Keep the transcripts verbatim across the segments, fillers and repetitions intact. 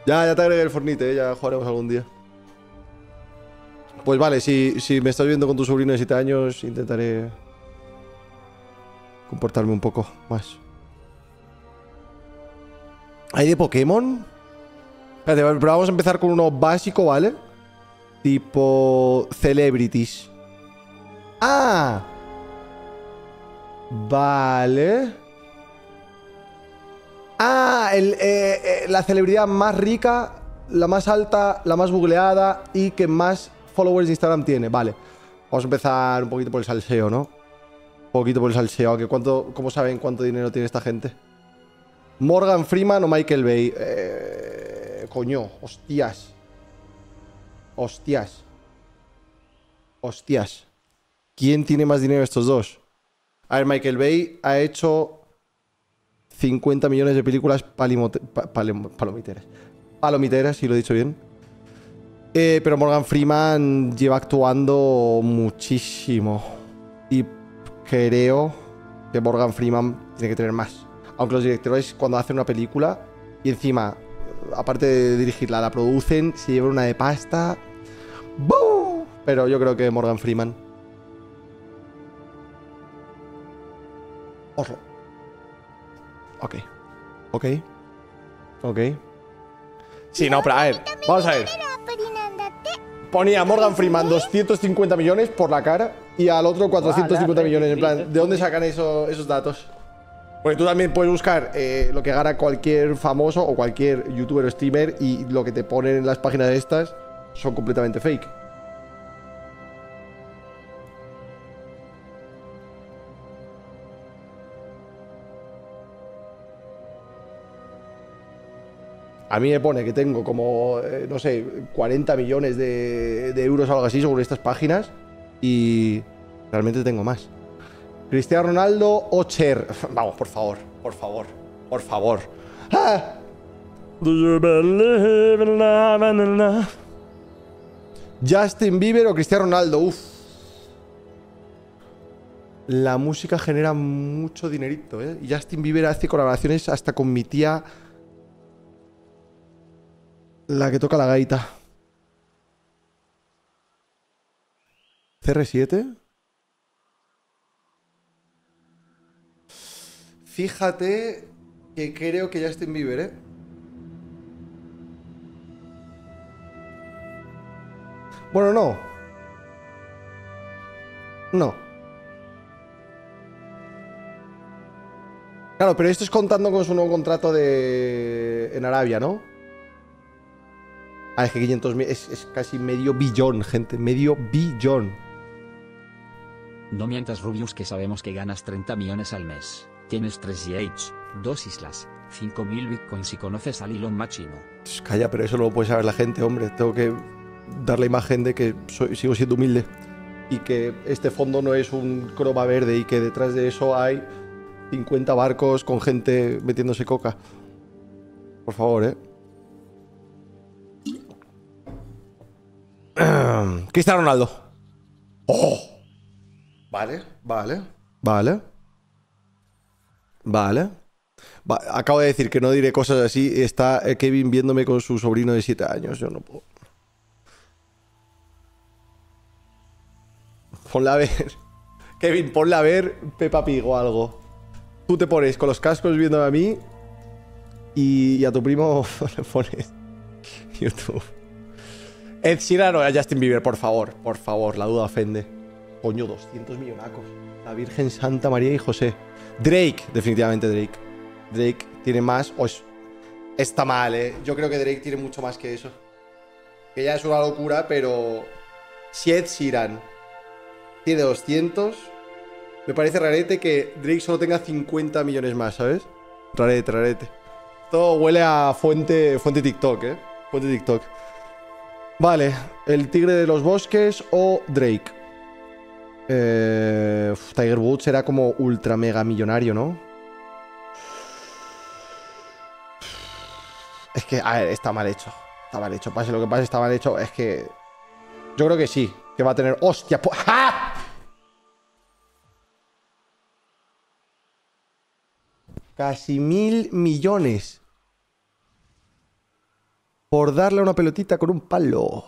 Ya, ya te agregué el Fortnite, ¿eh? Ya jugaremos algún día. Pues vale, si, si me estás viendo con tu sobrino de siete años, intentaré comportarme un poco más. ¿Hay de Pokémon? Espérate, pero vamos a empezar con uno básico, ¿vale? Tipo Celebrities. ¡Ah! Vale. Ah, el, eh, eh, la celebridad más rica, la más alta, la más googleada y que más followers de Instagram tiene. Vale. Vamos a empezar un poquito por el salseo, ¿no? Un poquito por el salseo. Aunque cuánto, ¿cómo saben cuánto dinero tiene esta gente? Morgan Freeman o Michael Bay. Eh, coño, hostias. Hostias. Hostias. ¿Quién tiene más dinero de estos dos? A ver, Michael Bay ha hecho cincuenta millones de películas palimote, pa, palim, palomiteras. Palomiteras, si lo he dicho bien. Eh, pero Morgan Freeman lleva actuando muchísimo. Y creo que Morgan Freeman tiene que tener más. Aunque los directores, cuando hacen una película y encima, aparte de dirigirla, la producen, se llevan una de pasta. ¡Buu! Pero yo creo que Morgan Freeman. Ojo. Ok. Ok. Ok. Sí, no, pero a ver. Vamos a ver. Ponía a Morgan Freeman doscientos cincuenta millones por la cara y al otro cuatrocientos cincuenta millones. En plan, ¿de dónde sacan eso, esos datos? Porque tú también puedes buscar eh, lo que gana cualquier famoso o cualquier youtuber o streamer y lo que te ponen en las páginas de estas son completamente fake. A mí me pone que tengo como, eh, no sé, cuarenta millones de, de euros o algo así según estas páginas y realmente tengo más. Cristiano Ronaldo o Cher. Vamos, por favor, por favor, por favor. ¡Ah! Do you believe in love and in love? Justin Bieber o Cristiano Ronaldo. Uf. La música genera mucho dinerito, ¿eh? Y Justin Bieber hace colaboraciones hasta con mi tía, la que toca la gaita. C R siete. Fíjate que creo que Justin Bieber, ¿eh? Bueno, no. No. Claro, pero esto es contando con su nuevo contrato de... en Arabia, ¿no? Ah, es que quinientos mil... Es, es casi medio billón, gente. Medio billón. No mientas, Rubius, que sabemos que ganas treinta millones al mes. Tienes tres yachts, dos islas, cinco mil bitcoins y conoces al Elon Machino. Pues calla, pero eso no lo puede saber la gente, hombre. Tengo que dar la imagen de que soy, sigo siendo humilde. Y que este fondo no es un croma verde y que detrás de eso hay cincuenta barcos con gente metiéndose coca. Por favor, ¿eh? Cristiano Ronaldo. ¡Oh! Vale, vale, vale. Vale. Va, acabo de decir que no diré cosas así. Está Kevin viéndome con su sobrino de siete años. Yo no puedo. Ponla a ver. Kevin, ponla a ver Peppa Pig o algo. Tú te pones con los cascos viéndome a mí y, y a tu primo le pones YouTube. Ed Sheeran o a Justin Bieber, por favor. Por favor, la duda ofende. Coño, doscientos millonacos. La Virgen Santa María y José. Drake, definitivamente Drake. Drake tiene más. O es, está mal, ¿eh? Yo creo que Drake tiene mucho más que eso. Que ya es una locura, pero... Si Ed Sheeran tiene doscientos, me parece rarete que Drake solo tenga cincuenta millones más, ¿sabes? Rarete, rarete. Todo huele a fuente, fuente TikTok, ¿eh? Fuente TikTok. Vale, el tigre de los bosques o Drake. Eh, uf, Tiger Woods era como ultra mega millonario, ¿no? Es que, a ver, está mal hecho. Está mal hecho. Pase lo que pase, está mal hecho. Es que... Yo creo que sí. Que va a tener... ¡Hostia! ¡Ja! Casi mil millones. por darle una pelotita con un palo.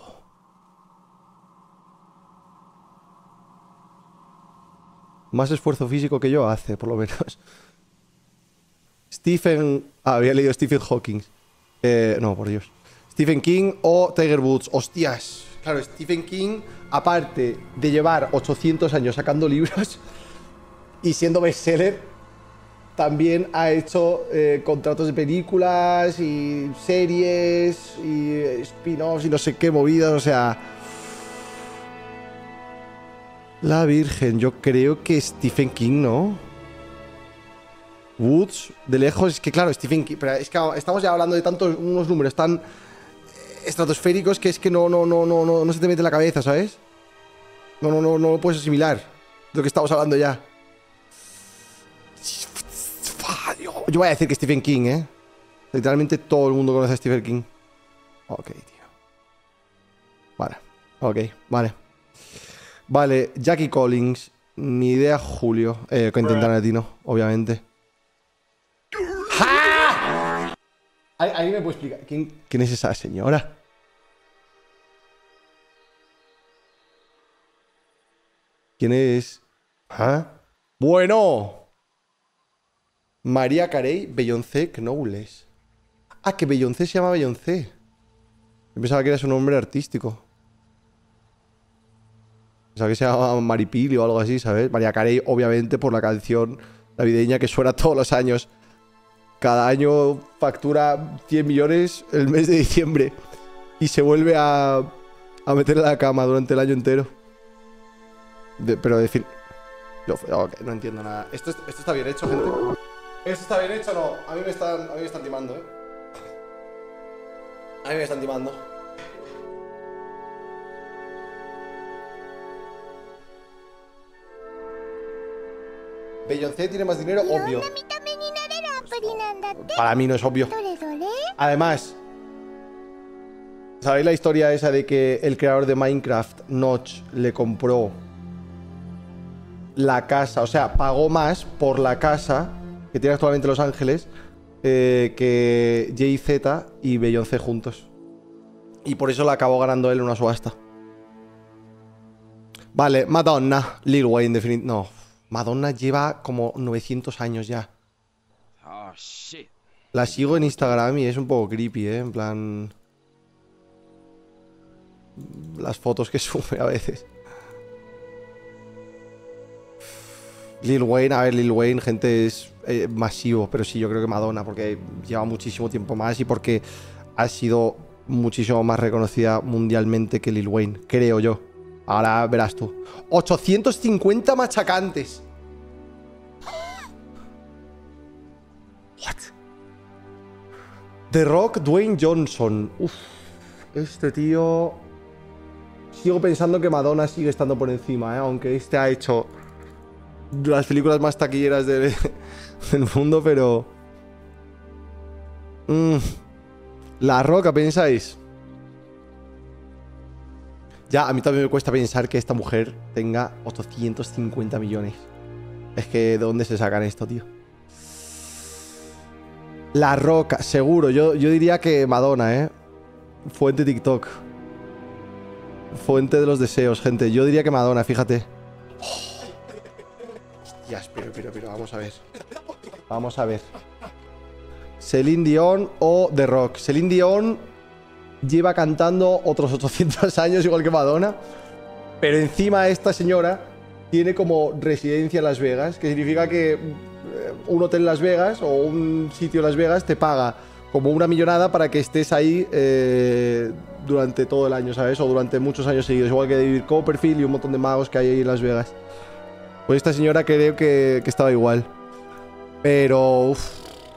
Más esfuerzo físico que yo hace, por lo menos. Stephen... Ah, había leído Stephen Hawking. Eh, no, por Dios. Stephen King o Tiger Woods. Hostias. Claro, Stephen King, aparte de llevar ochocientos años sacando libros y siendo bestseller, también ha hecho eh, contratos de películas y series y spin-offs y no sé qué movidas, o sea... La Virgen, yo creo que Stephen King, ¿no? Woods, de lejos, es que claro, Stephen King... Pero es que estamos ya hablando de tantos, unos números tan estratosféricos que es que no, no, no, no, no, no se te mete en la cabeza, ¿sabes? No, no, no, no lo puedes asimilar de lo que estamos hablando ya. Yo voy a decir que Stephen King, ¿eh? Literalmente todo el mundo conoce a Stephen King. Ok, tío. Vale, ok, vale. Vale, Jackie Collins. Ni idea, Julio. Eh, Quentin Tarantino, obviamente. ¡Ja! ¿Alguien me puede explicar? ¿Quién, ¿Quién es esa señora? ¿Quién es? ¿Ah? Bueno. María Carey, Beyoncé Knowles. Ah, que Beyoncé se llama Beyoncé. Yo pensaba que era su nombre artístico. Pensaba que se llama Maripili o algo así, ¿sabes? María Carey, obviamente, por la canción navideña que suena todos los años. Cada año factura cien millones el mes de diciembre. Y se vuelve a, a meter en la cama durante el año entero. De, pero de fin... Yo, okay, no entiendo nada. ¿Esto, ¿Esto está bien hecho, gente? ¿Esto está bien hecho o no? A mí me están, a mí me están timando, ¿eh? A mí me están timando. Beyoncé tiene más dinero, obvio. Para mí no es obvio. Además, ¿sabéis la historia esa de que el creador de Minecraft, Notch, le compró la casa? O sea, pagó más por la casa que tiene actualmente Los Ángeles eh, que Jay-Z y Beyoncé juntos. Y por eso la acabó ganando él en una subasta. Vale, Madonna. Lil Wayne, definitivamente. No, Madonna lleva como novecientos años ya. Oh, shit. La sigo en Instagram y es un poco creepy, ¿eh? En plan... las fotos que sube a veces. Lil Wayne, a ver, Lil Wayne, gente, es eh, masivo, pero sí, yo creo que Madonna, porque lleva muchísimo tiempo más y porque ha sido muchísimo más reconocida mundialmente que Lil Wayne, creo yo. Ahora verás tú. ochocientos cincuenta machacantes. What? The Rock, Dwayne Johnson. Uf, este tío... Sigo pensando que Madonna sigue estando por encima, ¿eh? Aunque este ha hecho las películas más taquilleras de, del mundo, pero... Mm. La Roca, ¿pensáis? Ya, a mí también me cuesta pensar que esta mujer tenga ochocientos cincuenta millones. Es que, ¿de dónde se sacan esto, tío? La Roca, seguro. Yo, yo diría que Madonna, ¿eh? Fuente TikTok. Fuente de los deseos, gente. Yo diría que Madonna, fíjate. Oh. Hostias, pero, pero, pero, vamos a ver. Vamos a ver. Celine Dion o The Rock. Celine Dion lleva cantando otros ochocientos años, igual que Madonna. Pero encima esta señora tiene como residencia en Las Vegas, que significa que un hotel en Las Vegas o un sitio en Las Vegas te paga como una millonada para que estés ahí eh, durante todo el año, ¿sabes? O durante muchos años seguidos, igual que David Copperfield y un montón de magos que hay ahí en Las Vegas. Pues esta señora creo que, que estaba igual. Pero... Uf,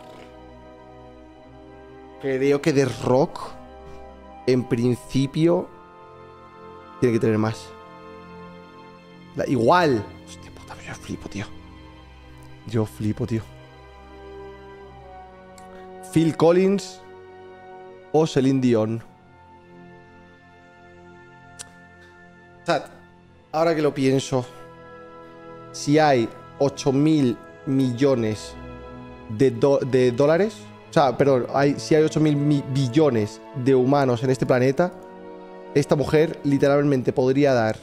creo que The Rock, en principio, tiene que tener más. La, igual. Hostia puta, yo flipo, tío. Yo flipo, tío. Phil Collins o Celine Dion. Chat, ahora que lo pienso, si hay ocho mil millones de, do de dólares, O sea, perdón, hay, si hay ocho mil billones de humanos en este planeta, esta mujer literalmente podría dar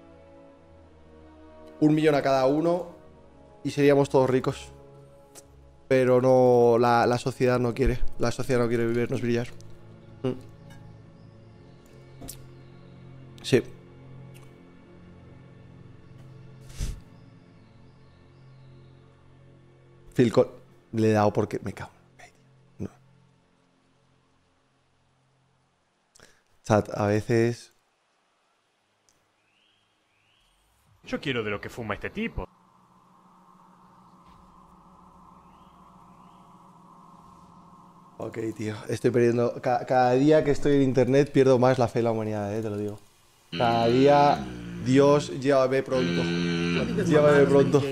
un millón a cada uno y seríamos todos ricos. Pero no, la, la sociedad no quiere. La sociedad no quiere vernos brillar. Mm. Sí. Phil Col- le he dado porque me cago. No. Chat, a veces... Yo quiero de lo que fuma este tipo. Ok, tío. Estoy perdiendo... Ca- cada día que estoy en internet pierdo más la fe en la humanidad, eh, te lo digo. Cada día... Dios, llévame pronto. Llévame pronto.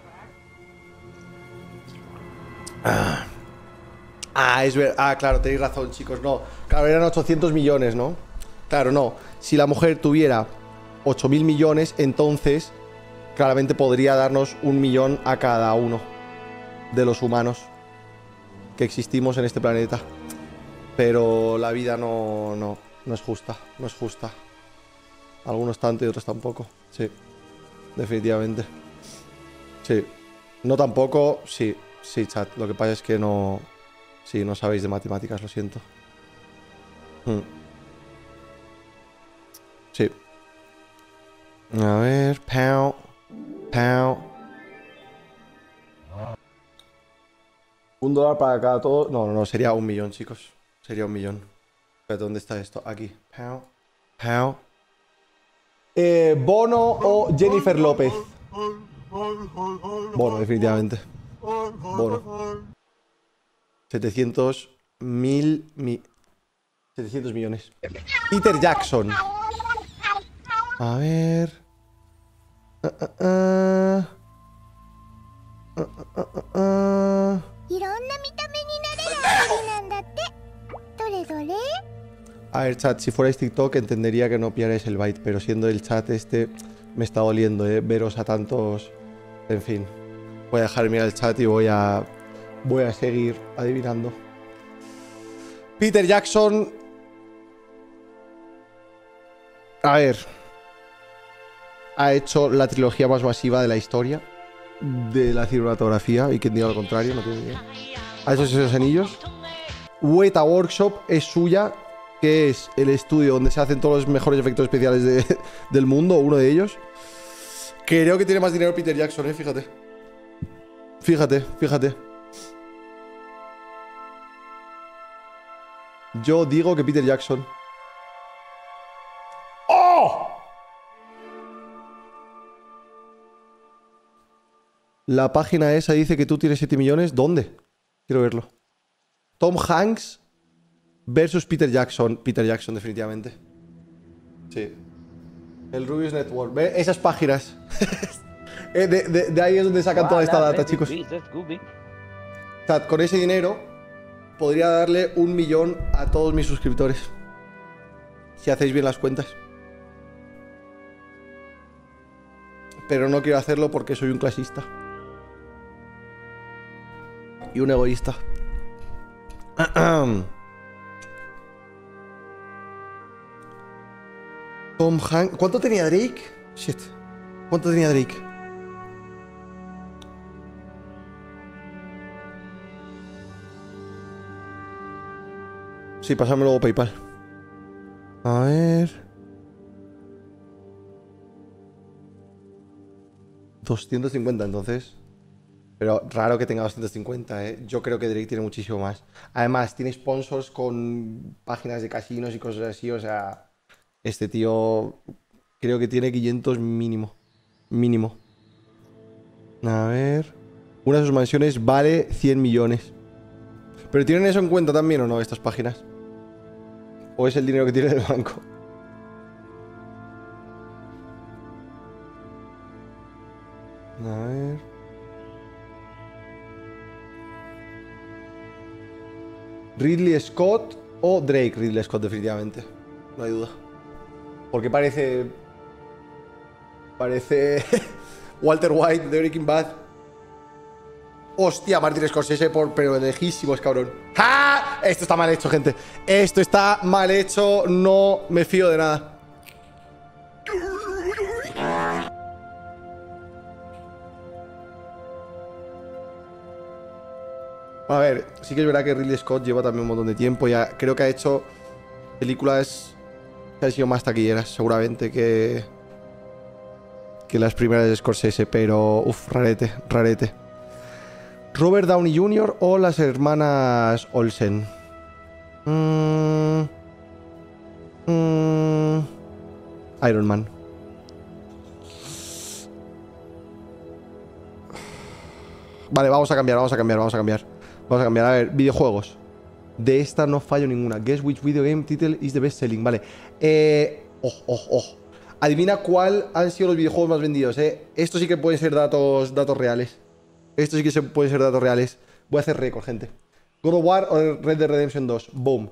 Ah, ah es verdad. Ah, claro, tenéis razón, chicos. No. Claro, eran ochocientos millones, ¿no? Claro, no. Si la mujer tuviera ocho mil millones, entonces claramente podría darnos un millón a cada uno de los humanos que existimos en este planeta. Pero la vida no, no, no es justa. No es justa. Algunos tanto y otros tampoco. Sí. Definitivamente. Sí. No tampoco. Sí. Sí, chat. Lo que pasa es que no... Sí, no sabéis de matemáticas, lo siento. Hmm. Sí. A ver... Pow. Pow. Un dólar para cada todo... No, no, no. Sería un millón, chicos. Sería un millón. Espérate, ¿dónde está esto? Aquí. Pow. Pow. Eh, Bono o Jennifer López. Bono, definitivamente. Bono. setecientos mil... Mi... setecientos millones. Peter Jackson. A ver... Uh, uh, uh. Uh, uh, uh, uh. A ver, chat, si fuerais TikTok entendería que no pillarais el byte, pero siendo el chat este me está doliendo, eh, veros a tantos... En fin. Voy a dejar de mirar el chat y voy a... Voy a seguir adivinando. Peter Jackson. A ver. Ha hecho la trilogía más masiva de la historia de la cinematografía. Y quien diga lo contrario, no tiene idea. Ha hecho esos anillos. Weta Workshop es suya, que es el estudio donde se hacen todos los mejores efectos especiales de, del mundo, uno de ellos. Creo que tiene más dinero Peter Jackson, eh, fíjate. Fíjate, fíjate. Yo digo que Peter Jackson. ¡Oh! La página esa dice que tú tienes siete millones. ¿Dónde? Quiero verlo. Tom Hanks versus Peter Jackson. Peter Jackson, definitivamente. Sí. El Rubius Network. ¿Ve? Esas páginas. de, de, de ahí es donde sacan toda esta data, chicos. Chat, con ese dinero podría darle un millón a todos mis suscriptores. Si hacéis bien las cuentas. Pero no quiero hacerlo porque soy un clasista. Y un egoísta. Tom Hanks. ¿Cuánto tenía Drake? Shit. ¿Cuánto tenía Drake? Sí, pasame luego PayPal. A ver. doscientos cincuenta entonces. Pero raro que tenga doscientos cincuenta, ¿eh? Yo creo que Drake tiene muchísimo más. Además, tiene sponsors con páginas de casinos y cosas así. O sea, este tío creo que tiene quinientos mínimo. Mínimo. A ver. Una de sus mansiones vale cien millones. ¿Pero tienen eso en cuenta también o no, estas páginas? ¿O es el dinero que tiene del banco? A ver... Ridley Scott o Drake. Ridley Scott, definitivamente. No hay duda. Porque parece... Parece... Walter White de Breaking Bad. Hostia, Martin Scorsese, por, pero lejísimos, cabrón. ¡Ah! Esto está mal hecho, gente. Esto está mal hecho. No me fío de nada. A ver, sí que es verdad que Ridley Scott lleva también un montón de tiempo. Ya creo que ha hecho películas que han sido más taquilleras, seguramente, que, que las primeras de Scorsese. Pero, uff, rarete, rarete. Robert Downey junior o las hermanas Olsen. Mm, mm, Iron Man. Vale, vamos a cambiar, vamos a cambiar, vamos a cambiar. Vamos a cambiar, a ver, videojuegos. De esta no fallo ninguna. Guess which video game title is the best selling. Vale. Eh. Oh, oh, oh. Adivina cuál han sido los videojuegos más vendidos, eh. Esto sí que pueden ser datos, datos reales. Esto sí que se pueden ser datos reales. Voy a hacer récord, gente. God of War o Red Dead Redemption dos. Boom.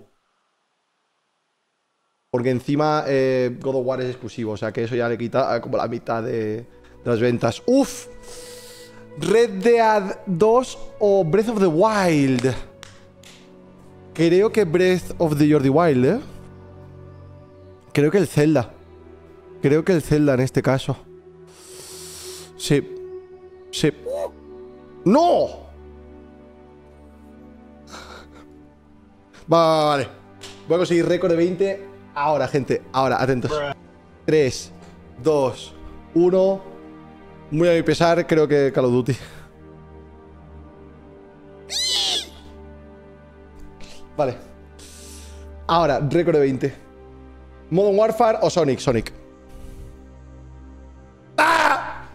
Porque encima eh, God of War es exclusivo. O sea que eso ya le quita como la mitad de, de las ventas. Uf. Red Dead dos o Breath of the Wild. Creo que Breath of the Jordi Wild, ¿eh? Creo que el Zelda. Creo que el Zelda en este caso. Sí. Sí. ¡No! Vale. Voy a conseguir récord de veinte. Ahora, gente. Ahora, atentos. tres, dos, uno. Muy a mi pesar, creo que Call of Duty. Vale. Ahora, récord de veinte. Modern Warfare o Sonic. Sonic. ¡Ah!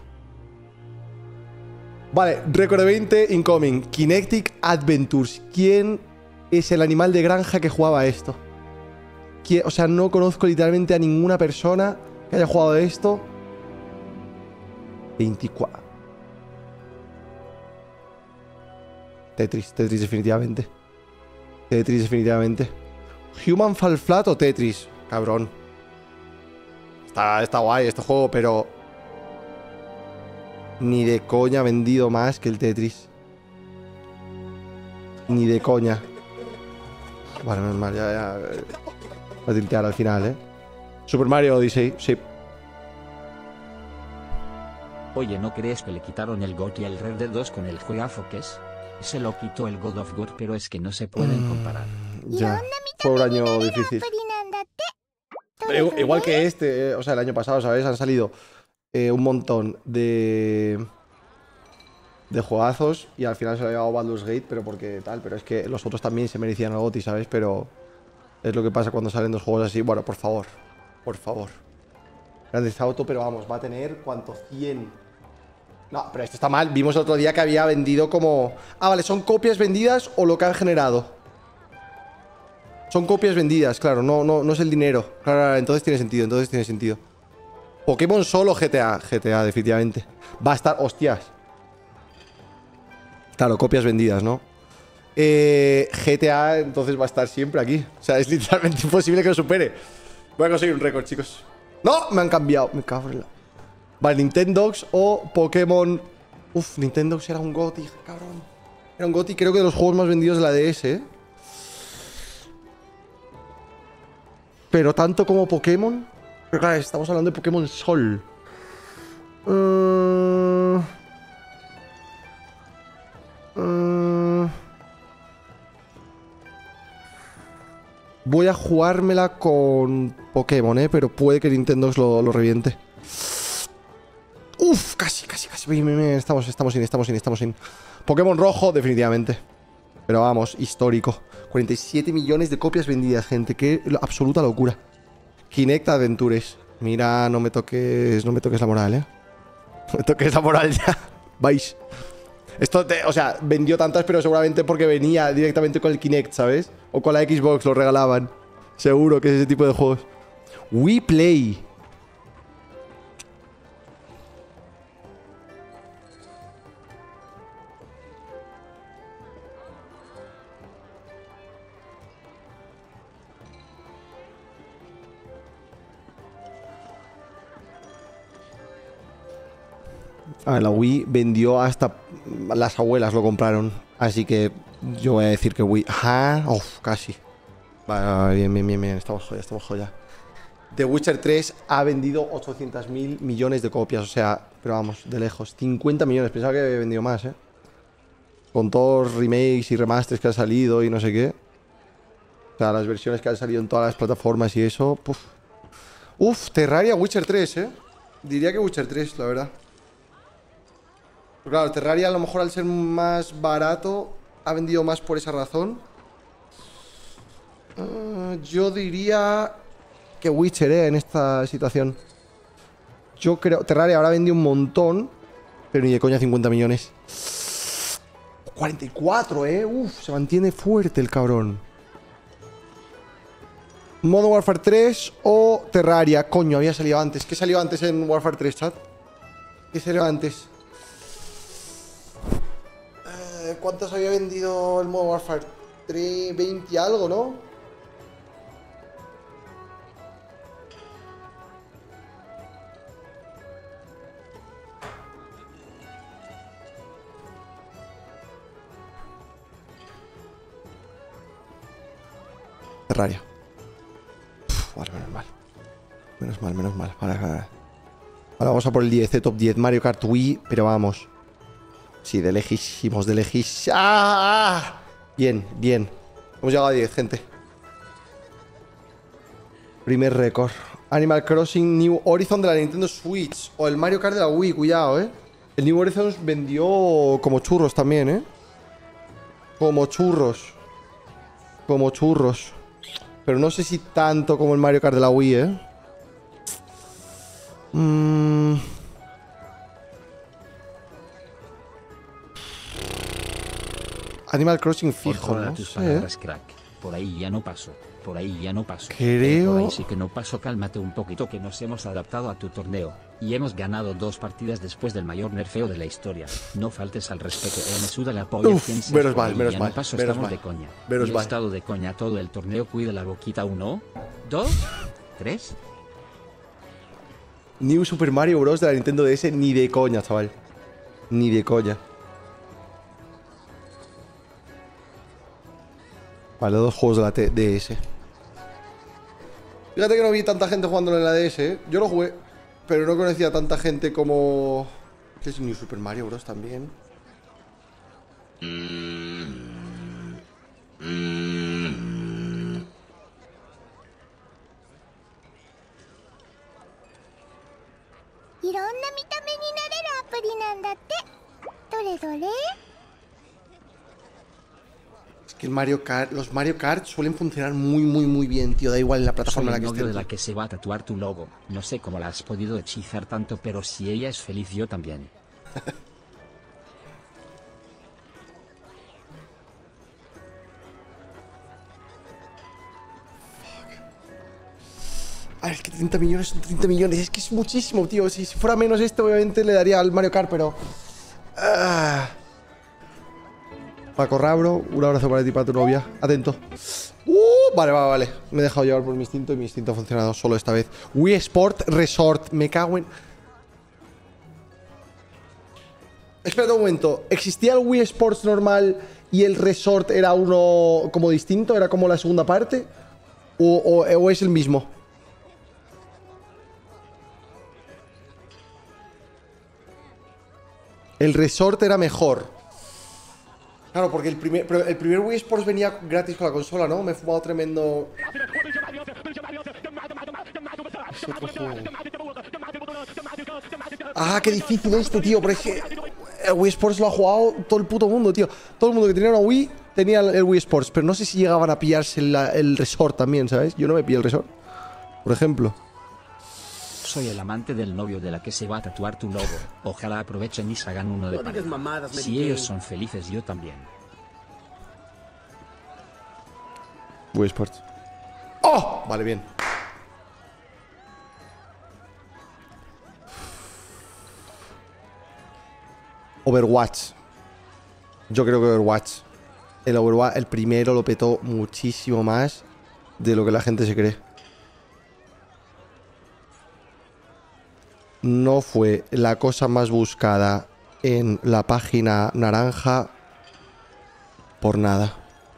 Vale, récord de veinte. Incoming. Kinetic Adventures. ¿Quién es el animal de granja que jugaba esto? ¿Quién? O sea, no conozco literalmente a ninguna persona que haya jugado esto. veinticuatro. Tetris, Tetris definitivamente. Tetris definitivamente. Human Fall Flat o Tetris. Cabrón. Está, está guay este juego, pero ni de coña ha vendido más que el Tetris. Ni de coña. Bueno, normal, ya, ya. Va a tiltear al final, ¿eh? Super Mario Odyssey, sí. Oye, ¿no crees que le quitaron el G O T y al Red Dead dos con el juegazo que es? Se lo quitó el God of War, pero es que no se pueden comparar. Ya, fue un año difícil. Pero igual que este, eh, o sea, el año pasado, ¿sabes? Han salido eh, un montón de de juegazos y al final se lo ha llevado Baldur's Gate, pero porque tal, pero es que los otros también se merecían el G O T Y, ¿sabes? Pero es lo que pasa cuando salen dos juegos así. Bueno, por favor, por favor. Grand Theft Auto, pero vamos, va a tener, ¿cuánto? cien. No, pero esto está mal. Vimos el otro día que había vendido como... Ah, vale, ¿son copias vendidas o lo que han generado? Son copias vendidas, claro, no, no, no es el dinero. Claro, claro, entonces tiene sentido, entonces tiene sentido. Pokémon solo G T A. G T A, definitivamente. Va a estar... Hostias. Claro, copias vendidas, ¿no? Eh, G T A entonces va a estar siempre aquí. O sea, es literalmente imposible que lo supere. Voy a conseguir un récord, chicos. ¡No! Me han cambiado. Me cago en la... Vale, Nintendogs o Pokémon... Uf, Nintendogs era un G O T Y, cabrón. Era un G O T Y, creo que de los juegos más vendidos de la D S, ¿eh? Pero tanto como Pokémon... Pero claro, estamos hablando de Pokémon Sol. Uh... Uh... Voy a jugármela con Pokémon, ¿eh? Pero puede que Nintendogs lo, lo reviente. Uf, casi, casi, casi. Estamos, estamos sin, estamos sin, estamos sin. Pokémon rojo, definitivamente. Pero vamos, histórico. cuarenta y siete millones de copias vendidas, gente. Qué absoluta locura. Kinect Adventures. Mira, no me toques, no me toques la moral, ¿eh? No me toques la moral ya. Vais. Esto, te, o sea, vendió tantas, pero seguramente porque venía directamente con el Kinect, ¿sabes? O con la Xbox, lo regalaban. Seguro que es ese tipo de juegos. Wii Play. A ver, la Wii vendió hasta... Las abuelas lo compraron. Así que Yo voy a decir que Wii... Ajá, uf, casi. Vale, bien, bien, bien, bien. Estamos joya, estamos joya. The Witcher tres ha vendido ochocientos mil millones de copias. O sea, pero vamos, de lejos. cincuenta millones. Pensaba que había vendido más, ¿eh? Con todos los remakes y remasters que han salido y no sé qué. O sea, las versiones que han salido en todas las plataformas y eso. Puf. Uf, Terraria, Witcher tres, ¿eh? Diría que Witcher tres, la verdad. Pero claro, Terraria a lo mejor al ser más barato ha vendido más por esa razón. Uh, yo diría que Witcher, ¿eh? En esta situación. Yo creo... Terraria habrá vendido un montón, pero ni de coña cincuenta millones. cuarenta y cuatro, ¿eh? Uf, se mantiene fuerte el cabrón. Modern Warfare tres o Terraria. Coño, había salido antes. ¿Qué salió antes en Warfare tres, chat? ¿Qué salió antes? Eh, ¿Cuántos había vendido el Modern Warfare tres? veinte y algo, ¿no? Terraria. Uf, vale, menos mal. Menos mal, menos mal. Vale, vale. Ahora vamos a por el diez, top diez. Mario Kart Wii, pero vamos. Sí, de lejísimos, de lejísimos. ¡Ah! Bien, bien. Hemos llegado a diez, gente. Primer récord. Animal Crossing New Horizon de la Nintendo Switch. O el Mario Kart de la Wii, cuidado, eh. El New Horizon vendió como churros también, eh. Como churros. Como churros. Pero no sé si tanto como el Mario Kart de la Wii, ¿eh? Mm. Animal Crossing fijo, ¿no? Tus sé, palabras, ¿eh? crack. Por ahí ya no paso. Por ahí ya no paso. Creo- Eh, por ahí sí que no paso. Cálmate un poquito, que nos hemos adaptado a tu torneo. Y hemos ganado dos partidas después del mayor nerfeo de la historia. No faltes al respeto. Eh, me suda la polla. Uf, quien seas, menos por mal, ahí menos ya mal, No paso, menos estamos mal, de coña. menos Y he mal. estado de coña todo el torneo. Cuida la boquita. Uno, dos, tres. New Super Mario Bros. De la Nintendo D S, ni de coña, chaval. Ni de coña. Vale, dos juegos de la T D S. Fíjate que no vi tanta gente jugándolo en la D S, ¿eh? Yo lo jugué, pero no conocía a tanta gente como... ¿Qué es New Super Mario Bros. También? Es que el Mario Kart, los Mario Kart suelen funcionar muy, muy, muy bien, tío. Da igual en la Soy plataforma en el la que novio de esté. la que se va a tatuar tu logo. No sé cómo la has podido hechizar tanto, pero si ella es feliz, yo también. Ah, es que treinta millones son treinta millones. Es que es muchísimo, tío. Si, si fuera menos esto, obviamente le daría al Mario Kart, pero... Ah. Paco Rabro, un abrazo para ti y para tu novia. Atento. Uh, vale, vale, vale. Me he dejado llevar por mi instinto y mi instinto ha funcionado solo esta vez. Wii Sport Resort. Me cago en... Espera un momento. ¿Existía el Wii Sports normal y el Resort era uno como distinto? ¿Era como la segunda parte? ¿O, o, o es el mismo? El Resort era mejor. Claro, porque el primer, pero el primer Wii Sports venía gratis con la consola, ¿no? Me he fumado tremendo... Es otro juego. Ah, qué difícil este, tío. Pero es que el Wii Sports lo ha jugado todo el puto mundo, tío. Todo el mundo que tenía una Wii tenía el Wii Sports. Pero no sé si llegaban a pillarse el, el Resort también, ¿sabes? Yo no me pillé el Resort, por ejemplo. Soy el amante del novio de la que se va a tatuar tu logo. Ojalá aprovechen y se hagan uno de pareja. Si ellos son felices, yo también. Wii Sports. ¡Oh! Vale, bien. Overwatch. Yo creo que Overwatch. El Overwatch, el primero lo petó muchísimo más de lo que la gente se cree. No fue la cosa más buscada en la página naranja Por nada.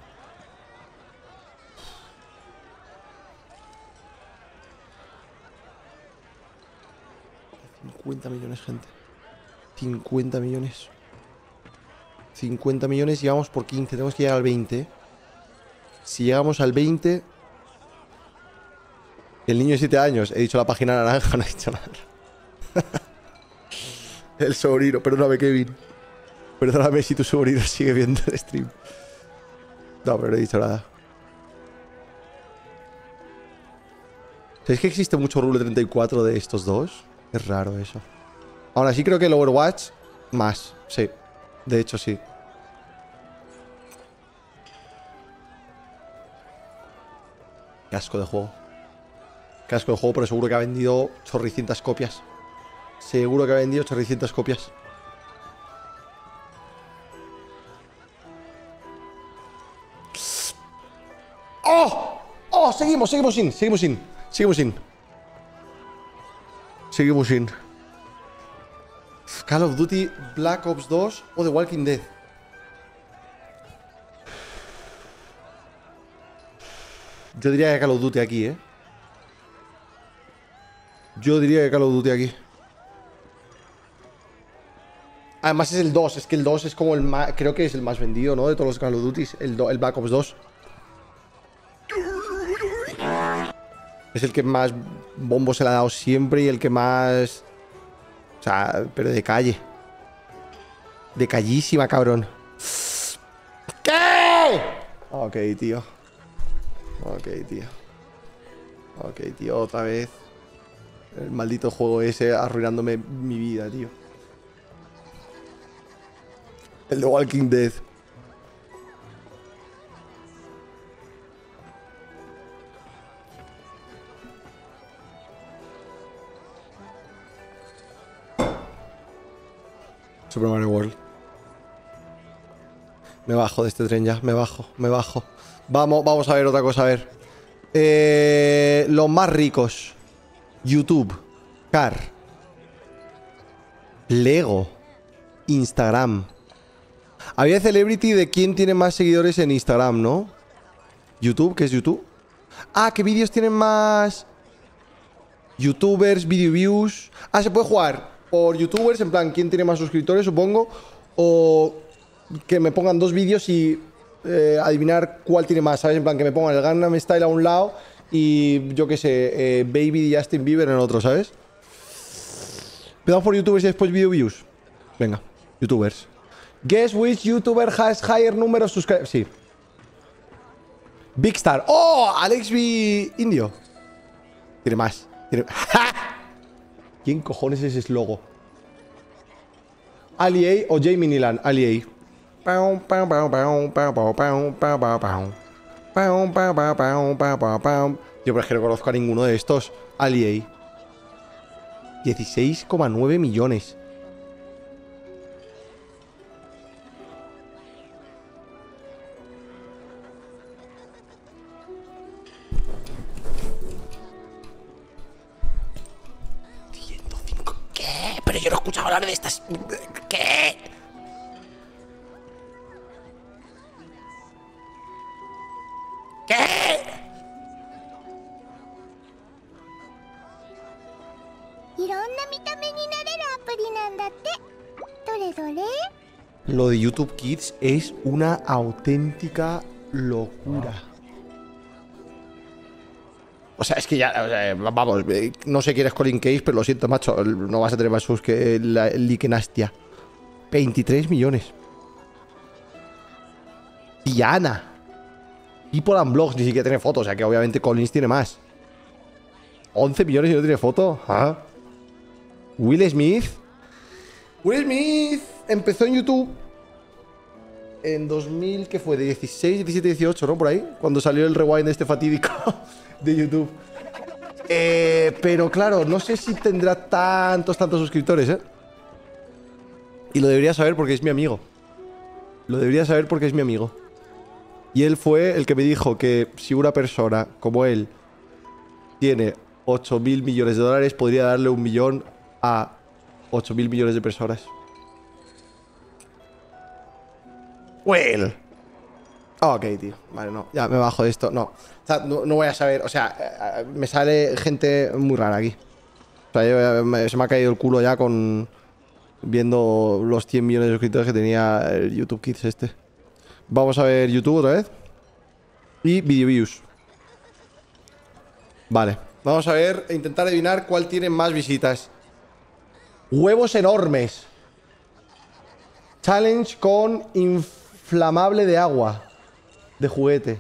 cincuenta millones, gente. cincuenta millones. cincuenta millones y vamos por quince. Tenemos que llegar al veinte. Si llegamos al veinte... El niño de siete años. He dicho la página naranja, no he dicho nada. El sobrino. Perdóname, Kevin. Perdóname si tu sobrino sigue viendo el stream. No, pero no he dicho nada. ¿Sabéis que existe mucho rule treinta y cuatro de estos dos? Es raro eso. Ahora sí creo que el Overwatch más. Sí. De hecho, sí. Qué asco de juego. Qué asco de juego, pero seguro que ha vendido chorricientas copias. Seguro que ha vendido chorricientas copias. ¡Oh! ¡Oh! Seguimos, seguimos sin, seguimos sin. Seguimos sin. Seguimos sin. Call of Duty Black Ops dos o The Walking Dead. Yo diría que Call of Duty aquí, ¿eh? Yo diría que Call of Duty aquí. Además es el dos. Es que el dos es como el más... Creo que es el más vendido, ¿no? De todos los Call of Duty. El, el Black Ops dos. Es el que más bombo se le ha dado siempre y el que más... O sea, pero de calle. De callísima, cabrón. ¿Qué? Ok, tío. Ok, tío. Ok, tío, otra vez. El maldito juego ese arruinándome mi vida, tío. El de Walking Dead. Super Mario World. Me bajo de este tren ya, me bajo, me bajo. Vamos, vamos a ver otra cosa, a ver. Eh, los más ricos. YouTube. Car. Lego. Instagram. Había Celebrity de quién tiene más seguidores en Instagram, ¿no? YouTube, ¿qué es YouTube? Ah, ¿qué vídeos tienen más? YouTubers, video views. Ah, se puede jugar por YouTubers, en plan, ¿quién tiene más suscriptores, supongo? O que me pongan dos vídeos y eh, adivinar cuál tiene más, ¿sabes? En plan, que me pongan el Gangnam Style a un lado y yo qué sé, eh, Baby de Justin Bieber en otro, ¿sabes? Empezamos por YouTubers y después video views. Venga, YouTubers. Guess which YouTuber has higher number of subscribers. Sí. Big Star. ¡Oh! Alex B. Indio. Tiene más. Tiene... ¡Ja! ¿Quién cojones es ese logo? Ali A o Jamie Nilan. Ali A. Yo por ejemplo no conozco a ninguno de estos. Ali A. dieciséis coma nueve millones. ciento cinco. ¿Qué? Pero yo no he escuchado hablar de estas... ¿Qué? ¿Qué? Lo de YouTube Kids es una auténtica locura. O sea, es que ya, o sea, vamos, no sé quién es Colin Case, pero lo siento, macho, no vas a tener más sus que la Likenastia. veintitrés millones. Diana. People and Blogs ni siquiera tiene fotos, o sea que obviamente Collins tiene más. once millones y no tiene foto. ¿Ah? Will Smith. Will Smith empezó en YouTube en dos mil, ¿qué fue? De dieciséis, diecisiete, dieciocho, ¿no? Por ahí, cuando salió el rewind este fatídico de YouTube. Eh, pero claro, no sé si tendrá tantos, tantos suscriptores, ¿eh? Y lo debería saber porque es mi amigo. Lo debería saber porque es mi amigo. Y él fue el que me dijo que si una persona como él tiene ocho mil millones de dólares, podría darle un millón a ocho mil millones de personas. Well. Ah, ok, tío. Vale, no. Ya me bajo de esto. No. O sea, no, no voy a saber. O sea, eh, me sale gente muy rara aquí. O sea, yo, eh, me- se me ha caído el culo ya con... Viendo los cien millones de suscriptores que tenía el YouTube Kids este. Vamos a ver YouTube otra vez. Y Video Views. Vale. Vamos a ver, e intentar adivinar cuál tiene más visitas. Huevos enormes. Challenge con inflamable de agua. De juguete.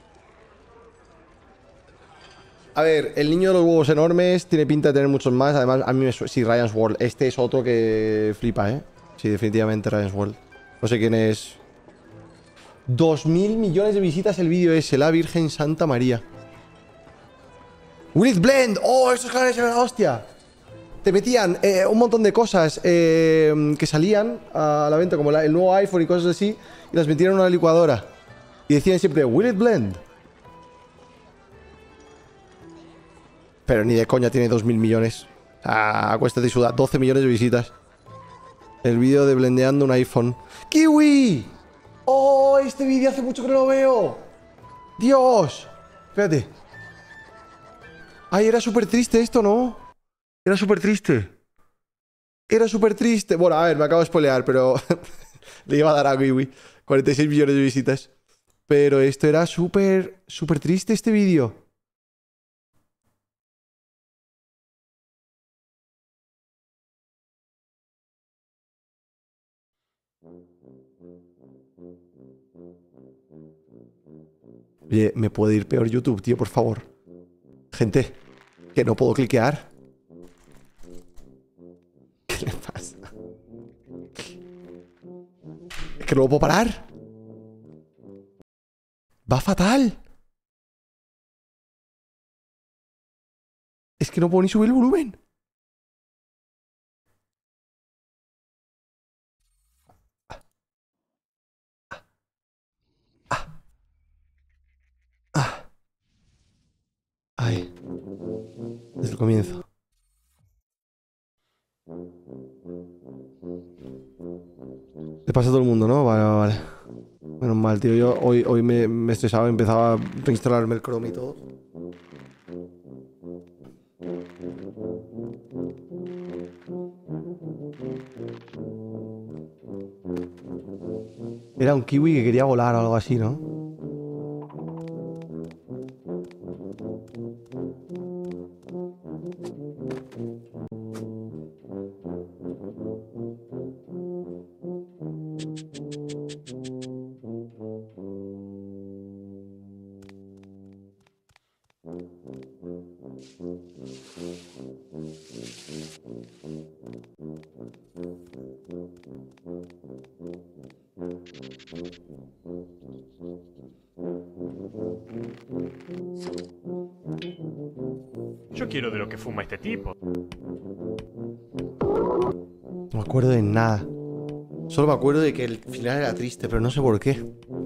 A ver, el niño de los huevos enormes tiene pinta de tener muchos más. Además, a mí me suena... Sí, Ryan's World. Este es otro que flipa, ¿eh? Sí, definitivamente Ryan's World. No sé quién es. Dos mil millones de visitas el vídeo ese. La Virgen Santa María. Will It Blend. Oh, estos canales eran la hostia. Te metían eh, un montón de cosas eh, que salían a la venta, como la- el nuevo iPhone y cosas así, y las metieron en una licuadora. Y decían siempre, Will It Blend. Pero ni de coña tiene dos mil millones. Ah, cuesta de sudar. doce millones de visitas. El vídeo de blendeando un iPhone. ¡Kiwi! ¡Oh! Este vídeo hace mucho que no lo veo. ¡Dios! Espérate. Ay, era súper triste esto, ¿no? Era súper triste. Era súper triste. Bueno, a ver, me acabo de spoilear, pero... le iba a dar a Kiwi. cuarenta y seis millones de visitas. Pero esto era súper... Súper triste este vídeo. Oye, ¿me puede ir peor YouTube, tío, por favor? Gente, que no puedo cliquear. ¿Qué le pasa? ¿Es que no lo puedo parar? Va fatal. Es que no puedo ni subir el volumen. Ah. Ay. Desde el comienzo. Le pasa a todo el mundo, ¿no? Vale, vale, vale. Menos mal, tío. Yo hoy, hoy me, me estresaba, empezaba a reinstalarme el Chrome y todo. Era un kiwi que quería volar o algo así, ¿no? Yo quiero de lo que fuma este tipo. No me acuerdo de nada. Solo me acuerdo de que el final era triste, pero no sé por qué.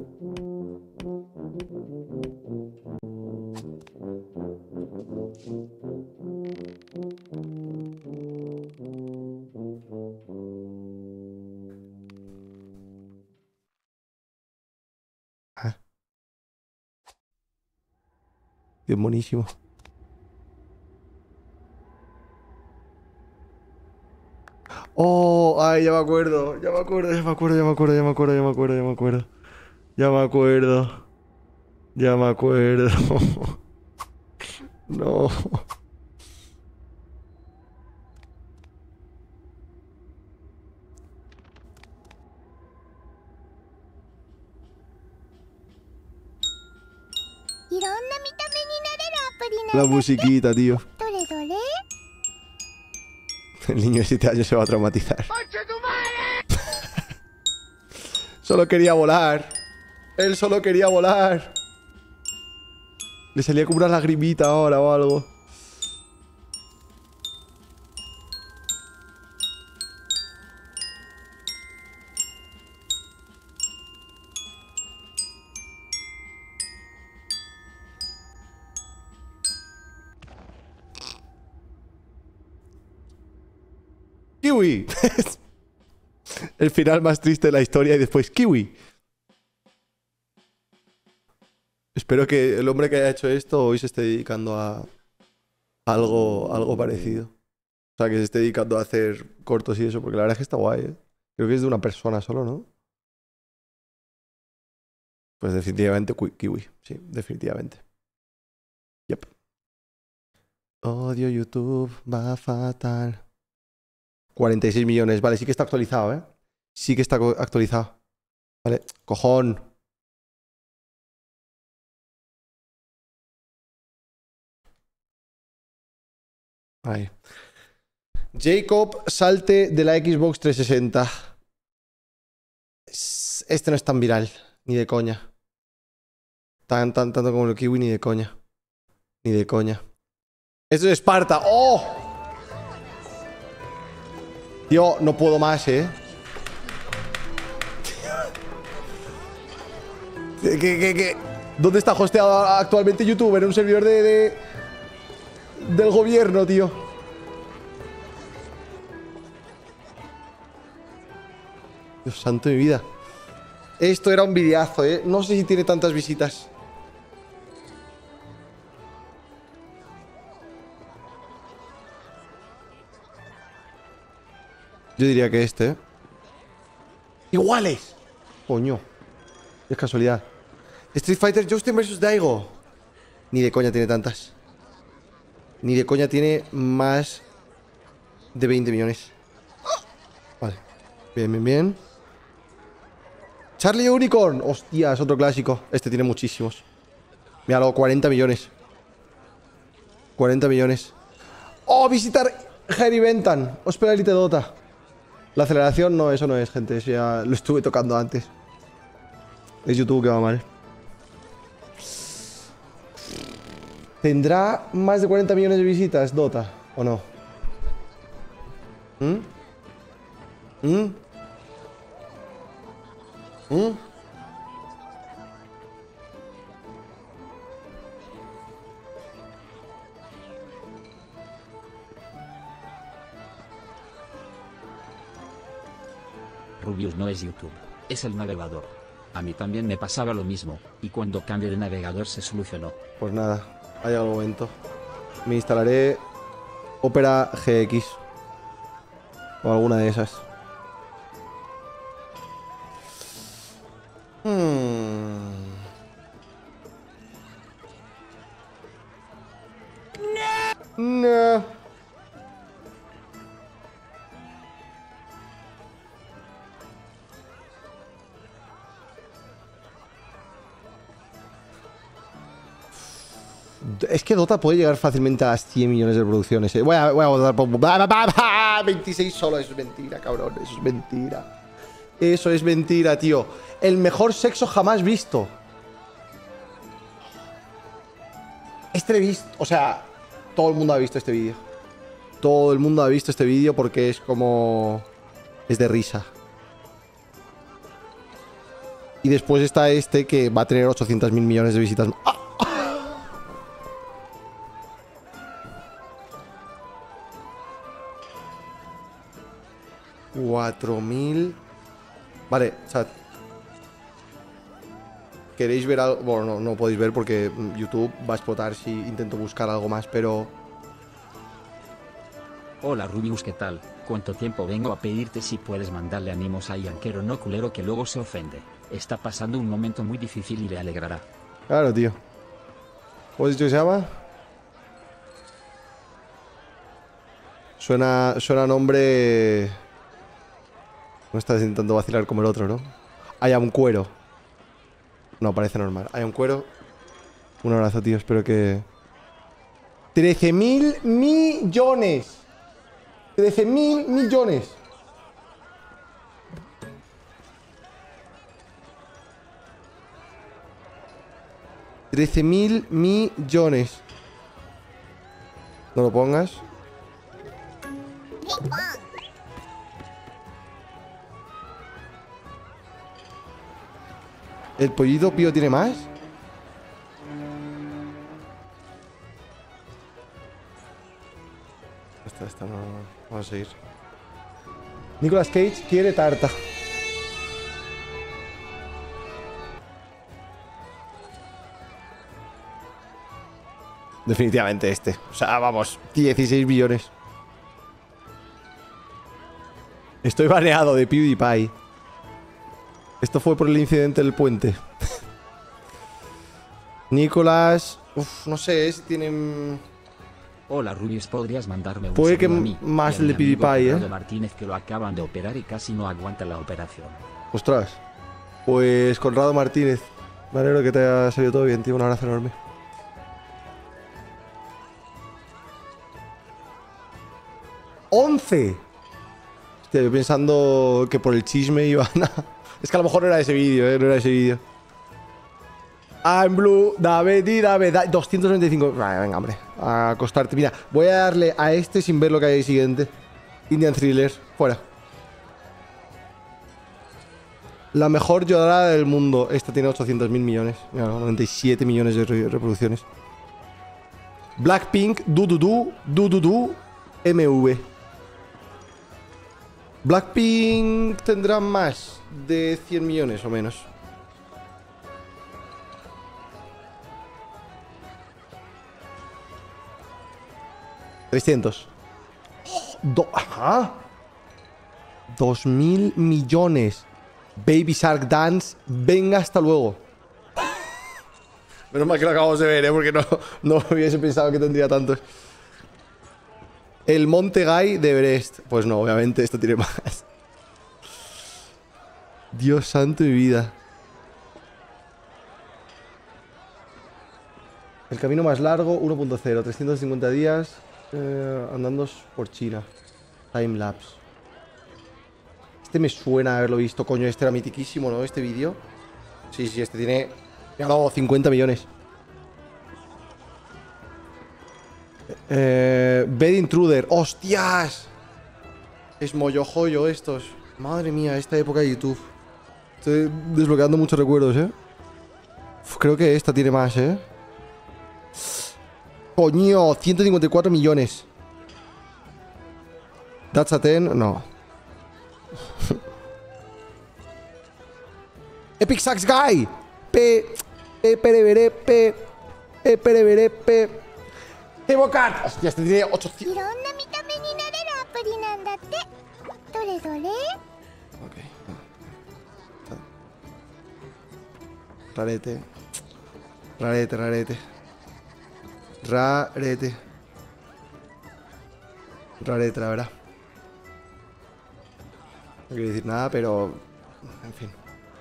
Ah. Bien buenísimo. Oh, ay, ya me acuerdo, ya me acuerdo, ya me acuerdo, ya me acuerdo, ya me acuerdo, ya me acuerdo, ya me acuerdo. Ya me acuerdo. Ya me acuerdo. No. La musiquita, tío. El niño de siete años se va a traumatizar. Solo quería volar. Él solo quería volar. Le salía como una lagrimita ahora o algo. ¡Kiwi! El final más triste de la historia y después ¡Kiwi! Espero que el hombre que haya hecho esto hoy se esté dedicando a algo, algo parecido. O sea, que se esté dedicando a hacer cortos y eso, porque la verdad es que está guay, ¿eh? Creo que es de una persona solo, ¿no? Pues definitivamente Kiwi, sí, definitivamente. Yep. Odio YouTube, va fatal. cuarenta y seis millones, vale, sí que está actualizado, ¿eh? Sí que está actualizado. Vale, cojón. Ahí. Jacob salte de la Xbox trescientos sesenta. Este no es tan viral, ni de coña. Tan, tan, tanto como el Kiwi, ni de coña. Ni de coña. Esto es Esparta. ¡Oh! Tío, no puedo más, ¿eh? ¿Qué, qué, qué? ¿Dónde está hosteado actualmente YouTube? En un servidor de, de... del gobierno, tío. Dios santo de mi vida. Esto era un videazo, ¿eh? No sé si tiene tantas visitas. Yo diría que este, ¿eh? ¡Iguales! Coño. Es casualidad. Street Fighter Justin versus Daigo. Ni de coña tiene tantas. Ni de coña tiene más de veinte millones. Vale. Bien, bien, bien. Charlie Unicorn. Hostia, es otro clásico. Este tiene muchísimos. Míralo, cuarenta millones. cuarenta millones. ¡Oh, visitar Harry Benton! Hospedar Elite Dota. La aceleración, no, eso no es, gente. Eso ya lo estuve tocando antes. Es YouTube que va mal. ¿Tendrá más de cuarenta millones de visitas Dota? ¿O no? ¿Mm? ¿Mm? ¿Mm? Rubius no es YouTube, es el navegador. A mí también me pasaba lo mismo, y cuando cambié de navegador se solucionó. Pues nada, ha llegado el momento. Me instalaré Opera G X. O alguna de esas. Hmm. No. Es que Dota puede llegar fácilmente a las cien millones de reproducciones, ¿eh? Voy a, voy a votar por... veintiséis solo, eso es mentira, cabrón. Eso es mentira. Eso es mentira, tío. El mejor sexo jamás visto. Este he visto... O sea, todo el mundo ha visto este vídeo. Todo el mundo ha visto este vídeo porque es como... Es de risa. Y después está este que va a tener ochocientos mil millones de visitas. ¡Ah! cuatro mil. Vale, chat. ¿Queréis ver algo? Bueno, no, no podéis ver porque YouTube va a explotar si intento buscar algo más, pero... Hola Rubius, ¿qué tal? ¿Cuánto tiempo vengo a pedirte si puedes mandarle ánimos a Yanquero no culero que luego se ofende? Está pasando un momento muy difícil y le alegrará. Claro, tío. ¿Cómo has dicho que se llama? Suena, suena nombre... No estás intentando vacilar como el otro, ¿no? Hay un cuero. No, parece normal. Hay un cuero. Un abrazo, tío. Espero que... trece mil millones. trece mil millones. trece mil millones. No lo pongas. ¿El pollito pío tiene más? Esta, esta no, no. Vamos a seguir. Nicolas Cage quiere tarta. Definitivamente este. O sea, vamos, dieciséis millones. Estoy baneado de PewDiePie. Esto fue por el incidente del puente. Nicolás... Uf, no sé si tienen... Hola Rubius, ¿podrías mandarme un Puede que saludo a mí más y a mi el de amigo PewDiePie, Gerardo ¿eh? Martínez, que lo acaban de operar y casi no aguanta la operación. Ostras. Pues Conrado Martínez. Me alegro que te haya salido todo bien, tío. Un abrazo enorme. ¡once! Hostia, yo pensando que por el chisme iban a... Es que a lo mejor no era ese vídeo, ¿eh? No era ese vídeo. I'm blue, David y David. doscientos veinticinco. Vale, venga, hombre. A acostarte. Mira, voy a darle a este sin ver lo que hay ahí siguiente. Indian Thriller. Fuera. La mejor llorada del mundo. Esta tiene ochocientos mil millones. Mira, noventa y siete millones de re reproducciones. Blackpink, du du du, du du du, M V. Blackpink tendrá más de cien millones o menos. trescientos. Do Ajá. dos mil millones. Baby Shark Dance. Venga, hasta luego. Menos mal que lo acabamos de ver, ¿eh? Porque no, no hubiese pensado que tendría tantos. El Monte Guy de Everest. Pues no, obviamente esto tiene más. Dios santo de mi vida. El camino más largo, uno punto cero. trescientos cincuenta días eh, andando por China. Timelapse. Este me suena haberlo visto. Coño, este era mitiquísimo, ¿no? Este vídeo. Sí, sí, este tiene... Ya no, cincuenta millones. Eh, Bed Intruder. ¡Hostias! Es mollo joyo estos. Madre mía, esta época de YouTube. Estoy desbloqueando muchos recuerdos, ¿eh? Uf, creo que esta tiene más, ¿eh? Coño, ciento cincuenta y cuatro millones. That's a ten, no. Epic Sax Guy. P. P. Pereveré. P. P. Pereveré. P. Evocar. Hostia, este tiene ochocientos. Ok. Rarete. Rarete, rarete. Rarete. Rarete, la verdad. No quiero decir nada, pero... En fin.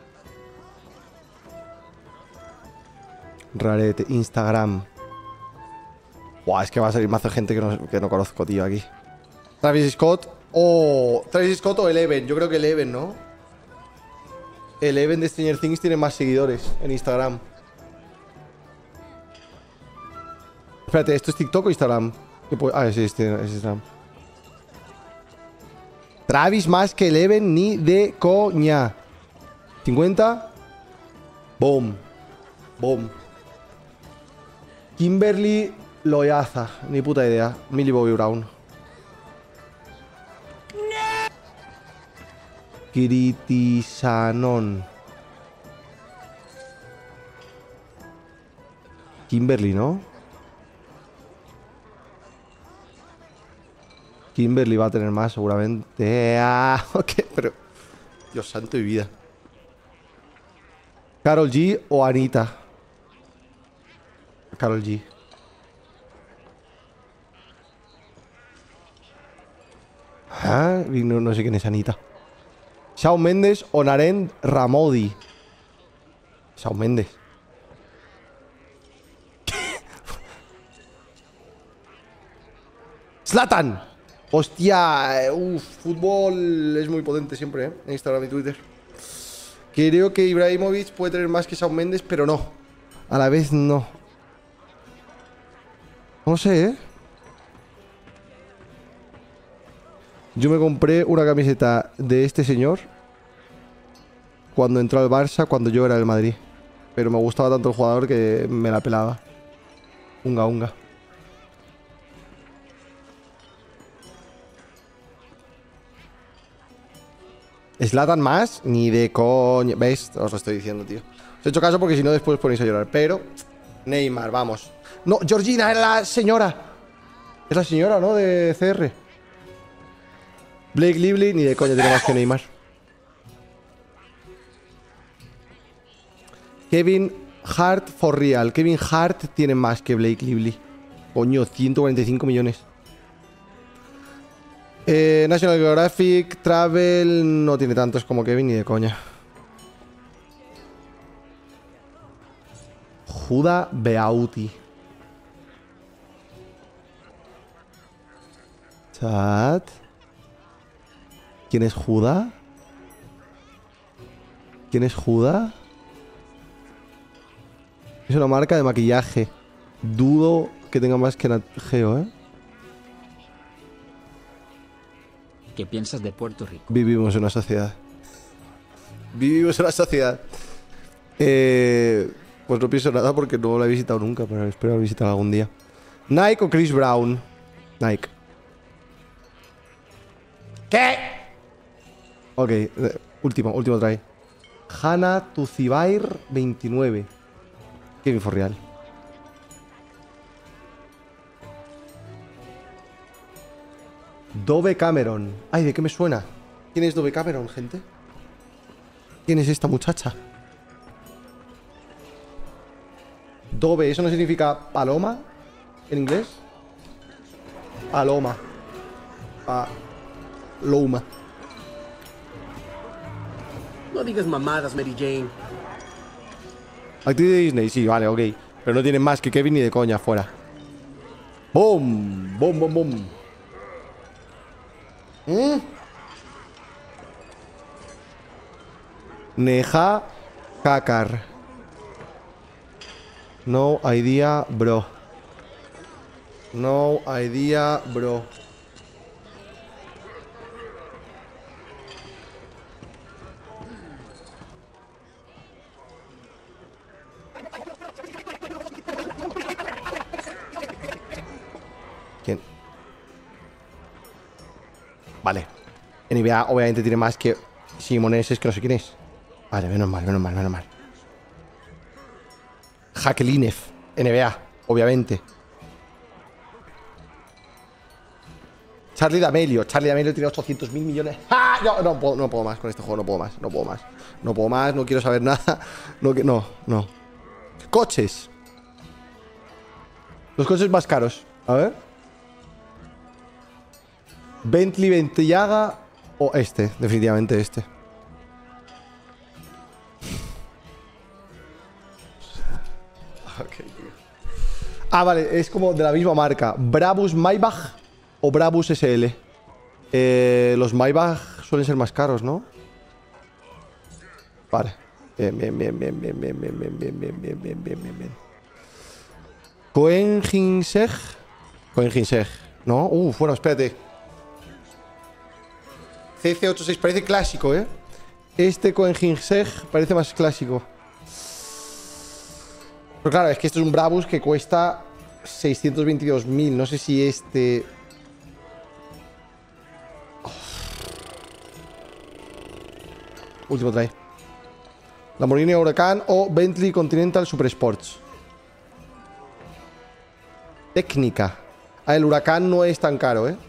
Rarete. Instagram. Buah, es que va a salir más de gente que no, que no conozco, tío, aquí. Travis Scott. Oh, Travis Scott o Eleven. Yo creo que Eleven, ¿no? Eleven de Stranger Things tiene más seguidores en Instagram. Espérate, ¿esto es TikTok o Instagram? Ah, sí, es Instagram. Travis más que Eleven ni de coña. cincuenta. Boom. Boom. Kimberly Loyaza. Ni puta idea. Millie Bobby Brown. Kiritisanon. Kimberly, ¿no? Kimberly va a tener más, seguramente. Ah, ok, pero... Dios santo de vida. Karol G o Anita. Karol G. Ah, no, no sé quién es Anita. Shawn Mendes o Naren Ramodi. Shawn Mendes. Zlatan. Hostia, uff, fútbol es muy potente siempre, ¿eh? En Instagram y Twitter. Creo que Ibrahimovic puede tener más que Shawn Mendes, pero no. A la vez no. No sé, ¿eh? Yo me compré una camiseta de este señor cuando entró al Barça, cuando yo era del Madrid. Pero me gustaba tanto el jugador que me la pelaba. Unga, unga. ¿Zlatan más? Ni de coña. ¿Veis? Os lo estoy diciendo, tío. Os he hecho caso porque si no después ponéis a llorar. Pero Neymar, vamos. No, Georgina, es la señora. Es la señora, ¿no? De C R. Blake Lively, ni de coña tiene más que Neymar. Kevin Hart for real. Kevin Hart tiene más que Blake Lively. Coño, ciento cuarenta y cinco millones. Eh, National Geographic, Travel, no tiene tantos como Kevin ni de coña. Judah Beauty. Chat. ¿Quién es Judah? ¿Quién es Judah? Es una marca de maquillaje. Dudo que tenga más que Nat Geo, ¿eh? ¿Qué piensas de Puerto Rico? Vivimos en una sociedad. Vivimos en una sociedad. Eh, pues no pienso nada porque no la he visitado nunca, pero espero visitar algún día. Nike o Chris Brown. Nike. ¿Qué? Ok, eh, último, último try. Hanna Tuzibair veintinueve. Kevin for real. Dove Cameron. Ay, ¿de qué me suena? ¿Quién es Dove Cameron, gente? ¿Quién es esta muchacha? Dove, ¿eso no significa paloma en inglés? Paloma. Paloma. No digas mamadas, Mary Jane. Actriz de Disney, sí, vale, ok. Pero no tiene más que Kevin ni de coña, fuera. ¡Boom! ¡Boom, boom, boom! ¿Mm? Neha Kakar. No idea, bro. No idea, bro. ¿Quién? Vale. N B A obviamente tiene más que Simones, es que no sé quién es. Vale, menos mal, menos mal, menos mal. Jacqueline, N B A, obviamente. Charlie D'Amelio. Charlie D'Amelio tiene ochocientos mil millones. ¡Ah! No, no puedo, no puedo más con este juego, no puedo más, no puedo más. No puedo más, no quiero saber nada. No, no, no. Coches. Los coches más caros. A ver. Bentley Bentayga o este, definitivamente este. Okay, ah, vale, es como de la misma marca. Brabus Maybach o Brabus S L. Eh, los Maybach suelen ser más caros, ¿no? Vale. Bien, bien, bien, bien, bien, bien, bien, bien, bien, bien, bien, bien, bien, bien, bien. Koenigsegg. Koenigsegg, ¿no? Uf, bueno, espérate. C C ochenta y seis parece clásico, ¿eh? Este Koenigsegg parece más clásico. Pero claro, es que esto es un Brabus que cuesta seiscientos veintidós mil. No sé si este... Oh. Último try. Lamborghini Huracán o Bentley Continental Super Sports. Técnica. Ah, el Huracán no es tan caro, ¿eh?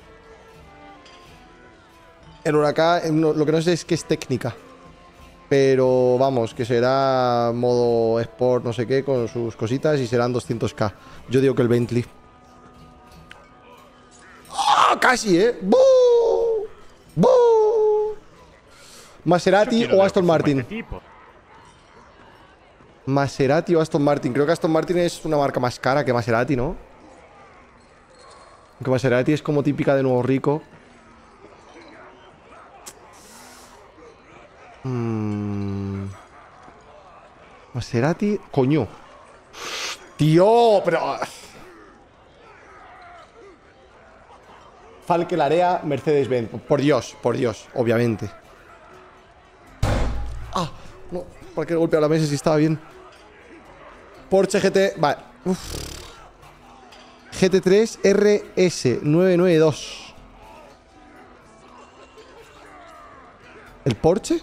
El Huracán, no, lo que no sé es que es técnica. Pero vamos, que será modo Sport no sé qué con sus cositas y serán doscientos k. Yo digo que el Bentley. ¡Oh, casi, eh! ¡Buu! ¡Buu! Maserati o Aston Martin. Este Maserati o Aston Martin. Creo que Aston Martin es una marca más cara que Maserati, ¿no? Aunque Maserati es como típica de Nuevo Rico. Mm. Maserati, coño. Tío, pero... Falke Larea, Mercedes-Benz. Por Dios, por Dios, obviamente. Ah, no, ¿para qué golpear la mesa si estaba bien? Porsche G T, vale. Uf. G T tres R S novecientos noventa y dos. ¿El Porsche?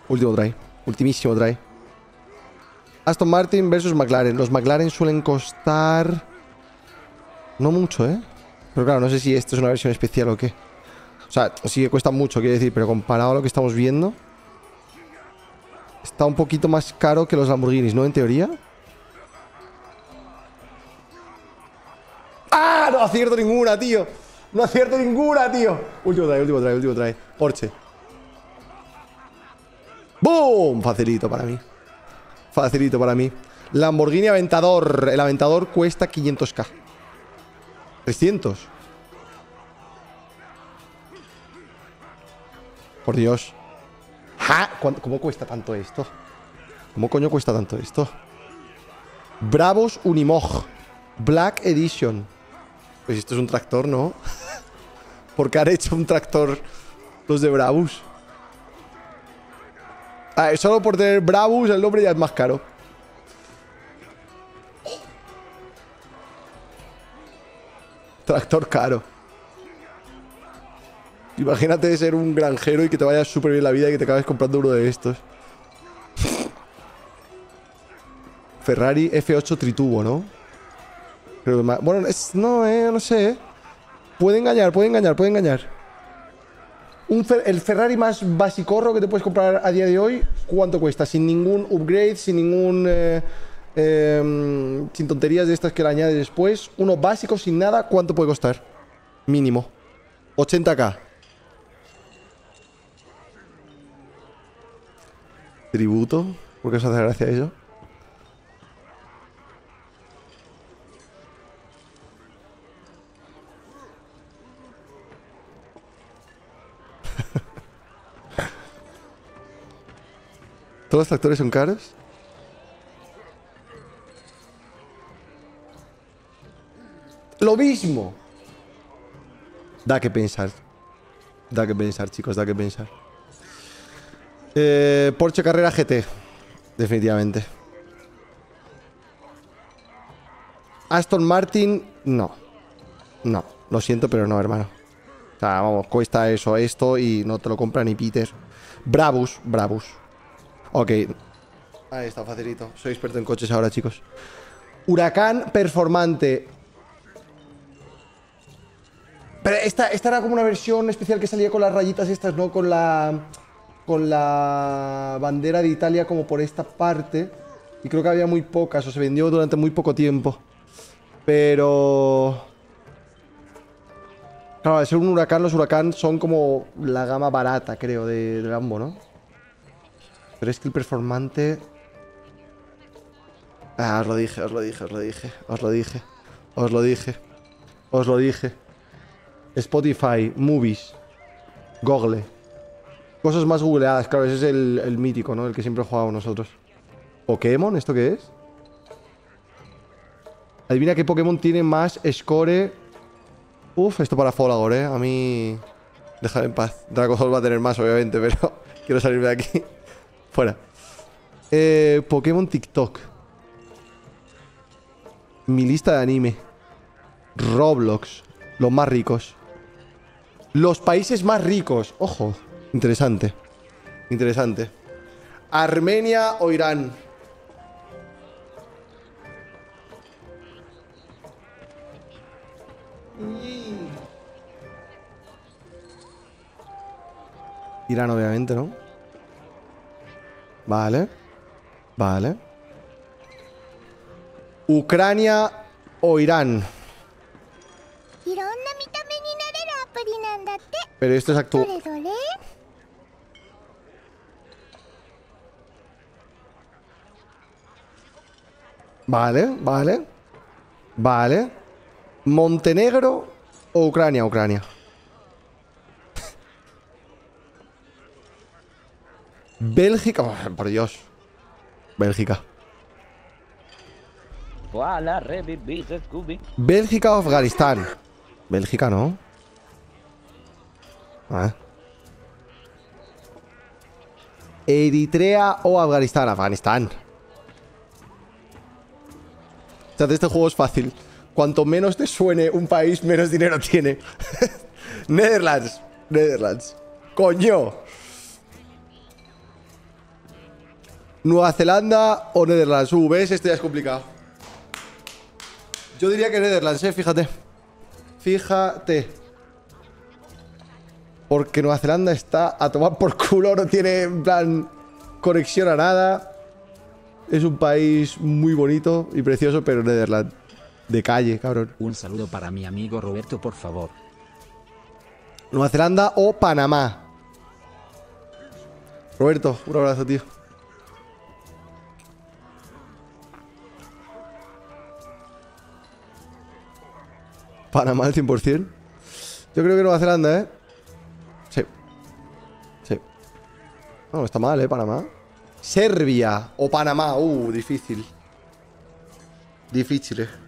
Último try. Ultimísimo try. Aston Martin versus McLaren. Los McLaren suelen costar... No mucho, ¿eh? Pero claro, no sé si esto es una versión especial o qué. O sea, sí que cuesta mucho, quiero decir, pero comparado a lo que estamos viendo... Está un poquito más caro que los Lamborghinis, ¿no? En teoría. ¡Ah! No acierto ninguna, tío. No acierto ninguna, tío. Último try, último try, último try. Porsche. ¡Boom! Facilito para mí. Facilito para mí. Lamborghini Aventador. El Aventador cuesta quinientos k. trescientos. Por Dios. ¡Ja! ¿Cómo cuesta tanto esto? ¿Cómo coño cuesta tanto esto? Bravos Unimog Black Edition. Pues esto es un tractor, ¿no? ¿Por qué han hecho un tractor los de Bravos? Ah, solo por tener Bravos el nombre ya es más caro. Tractor caro. Imagínate ser un granjero y que te vaya súper bien la vida y que te acabes comprando uno de estos. Ferrari F ocho tritubo, ¿no? Creo que más... Bueno, es... no, eh, no sé, eh. Puede engañar, puede engañar, puede engañar. Un fer... El Ferrari más basicorro que te puedes comprar a día de hoy, ¿cuánto cuesta? Sin ningún upgrade, sin ningún... Eh, eh, sin tonterías de estas que le añades después. Uno básico, sin nada, ¿cuánto puede costar? Mínimo. ochenta k. Tributo. ¿Por qué os hace gracia eso? ¿Todos los tractores son caros? Lo mismo. Da que pensar. Da que pensar, chicos, da que pensar. Eh, Porsche Carrera G T. Definitivamente. Aston Martin, no. No, lo siento, pero no, hermano. O sea, vamos, cuesta eso, esto y no te lo compra ni Peter. Bravos, Bravos. Ok. Ahí está, facilito. Soy experto en coches ahora, chicos. Huracán Performante. Pero esta, esta era como una versión especial que salía con las rayitas estas, ¿no? Con la... Con la bandera de Italia como por esta parte. Y creo que había muy pocas, o se vendió durante muy poco tiempo. Pero... Claro, al ser un huracán, los huracán son como la gama barata, creo, de, de Lambo, ¿no? Pero es que el performante... Ah, os lo dije, os lo dije, os lo dije, os lo dije, os lo dije, os lo dije. Spotify, Movies, Google. Cosas más googleadas, claro, ese es el, el mítico, ¿no? El que siempre jugamos nosotros. ¿Pokémon? ¿Esto qué es? Adivina qué Pokémon tiene más score. Uf, esto para Folagor, ¿eh? A mí... Déjame en paz. Dracozol va a tener más, obviamente, pero... Quiero salirme de aquí. Fuera. Eh, Pokémon TikTok. Mi lista de anime. Roblox. Los más ricos. Los países más ricos. Ojo. Interesante. Interesante. Armenia o Irán. Irán, obviamente, ¿no? Vale. Vale. Ucrania o Irán. Pero esto es actual. Vale, vale. Vale. Montenegro o Ucrania, Ucrania. Bélgica, oh, por Dios. Bélgica. Bélgica o Afganistán. Bélgica, ¿no? Ah. Eritrea o Afganistán. Afganistán. O sea, este juego es fácil. Cuanto menos te suene un país, menos dinero tiene. Netherlands. Netherlands. Coño. Nueva Zelanda o Netherlands. Uh, ¿ves? Esto ya es complicado. Yo diría que Netherlands, eh, fíjate. Fíjate. Porque Nueva Zelanda está a tomar por culo. No tiene, en plan, conexión a nada. Es un país muy bonito y precioso, pero Netherlands. De calle, cabrón. Un saludo para mi amigo Roberto, por favor. Nueva Zelanda o Panamá. Roberto, un abrazo, tío. Panamá al cien por cien. Yo creo que Nueva Zelanda, ¿eh? Sí. Sí. No, no está mal, ¿eh? Panamá. Serbia o Panamá. Uh, difícil. Difícil, ¿eh?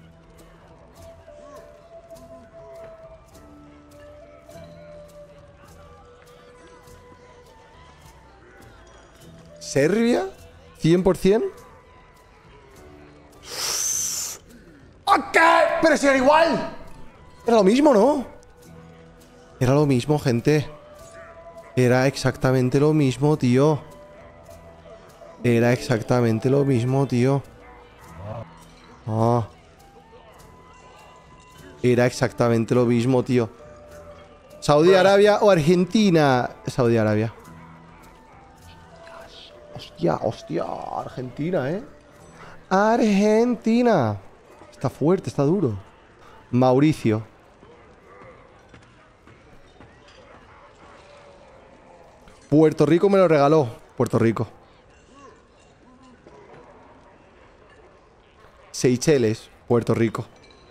¿Serbia? ¿cien por cien? ¡Ok! Pero si era igual. Era lo mismo, ¿no? Era lo mismo, gente. Era exactamente lo mismo, tío. Era exactamente lo mismo, tío. Ah. Era exactamente lo mismo, tío. ¿Saudi Arabia o Argentina? Saudi Arabia. Hostia, hostia. Argentina, ¿eh? Argentina. Está fuerte, está duro. Mauricio. Puerto Rico me lo regaló. Puerto Rico. Seychelles, Puerto Rico.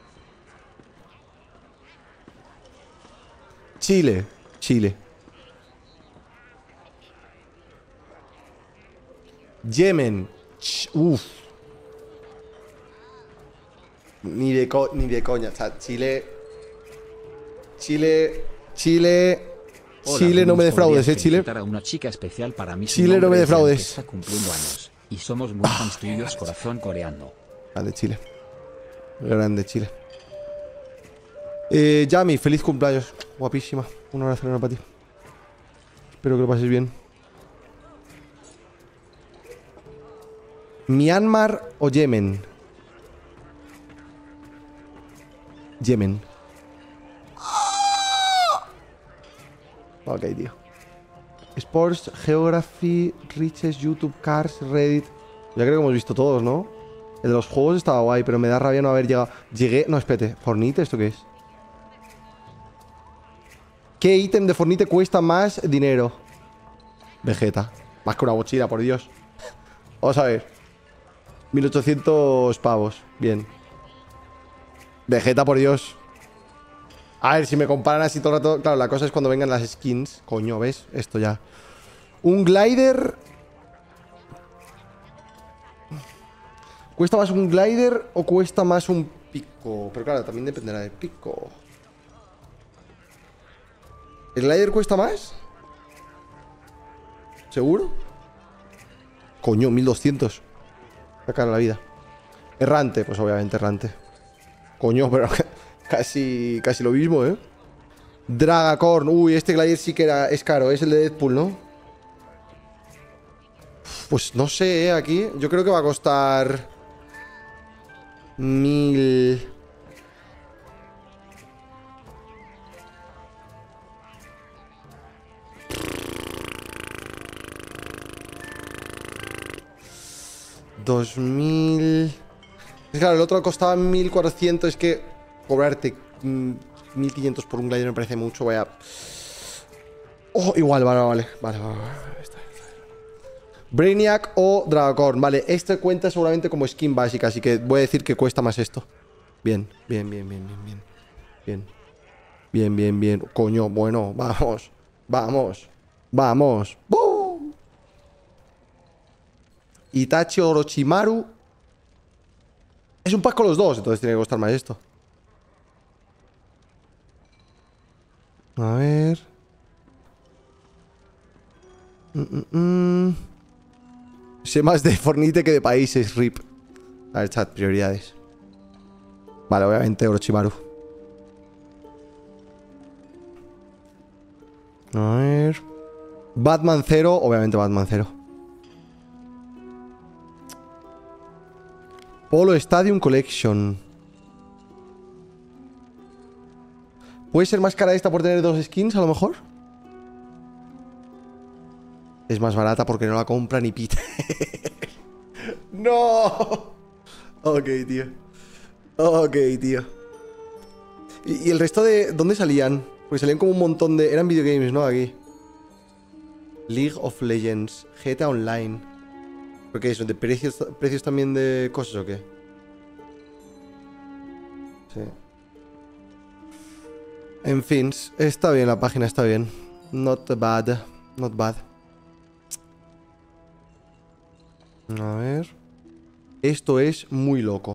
Chile, Chile. Yemen. Uff. Ni de, co ni de coña. O sea, Chile. Chile. Chile. Hola, Chile, no me defraudes, eh, Chile. A una chica especial para mí. Chile, no me defraudes. Está cumpliendo años y somos muy fans tuyos, corazón coreano. Grande Chile. Grande Chile. Eh, Yami, feliz cumpleaños. Guapísima. Un abrazo enorme para ti. Espero que lo pases bien. ¿Myanmar o Yemen? Yemen. Ok, tío. Sports, Geography, Riches, YouTube, Cars, Reddit. Ya creo que hemos visto todos, ¿no? El de los juegos estaba guay, pero me da rabia no haber llegado. Llegué... No, espérate. ¿Fornite? ¿Esto qué es? ¿Qué ítem de Fornite cuesta más dinero? Vegeta. Más que una mochila, por Dios. Vamos a ver. mil ochocientos pavos. Bien. Vegeta, por Dios. A ver, si me comparan así todo el rato. Claro, la cosa es cuando vengan las skins. Coño, ¿ves? Esto ya. Un glider. ¿Cuesta más un glider o cuesta más un pico? Pero claro, también dependerá del pico. ¿El glider cuesta más? ¿Seguro? Coño, mil doscientos. La cara de la vida. Errante, pues obviamente errante. Coño, pero casi, casi lo mismo, ¿eh? Dragacorn. Uy, este glider sí que era, es caro. Es el de Deadpool, ¿no? Pues no sé, ¿eh? Aquí yo creo que va a costar Mil... Dos mil... Claro, el otro costaba mil cuatrocientos. Es que cobrarte mmm, mil quinientos por un glider me parece mucho. Vaya... Oh, igual, vale, vale, vale, vale, vale. Brainiac o Dragacorn. Vale, este cuenta seguramente como skin básica, así que voy a decir que cuesta más esto. Bien, bien, bien, bien, bien, bien. Bien. Bien, bien, bien. Coño, bueno, vamos. Vamos. Vamos. ¡Bum! Itachi Orochimaru. Es un pack con los dos, entonces tiene que costar más esto. A ver. Mm, mm, mm. Sé más de Fornite que de países, R I P. A ver, chat, prioridades. Vale, obviamente Orochimaru. A ver. Batman cero, obviamente Batman cero. Polo Stadium Collection. ¿Puede ser más cara esta por tener dos skins, a lo mejor? Es más barata porque no la compra ni Peter. ¡No! Ok, tío. Ok, tío. ¿Y, y el resto de... ¿Dónde salían? Pues salían como un montón de... Eran videogames, ¿no? Aquí. League of Legends. G T A Online. ¿Pero qué es eso? ¿De precios, precios también de cosas o qué? Sí. En fin, está bien la página, está bien. Not bad. Not bad. A ver. Esto es muy loco.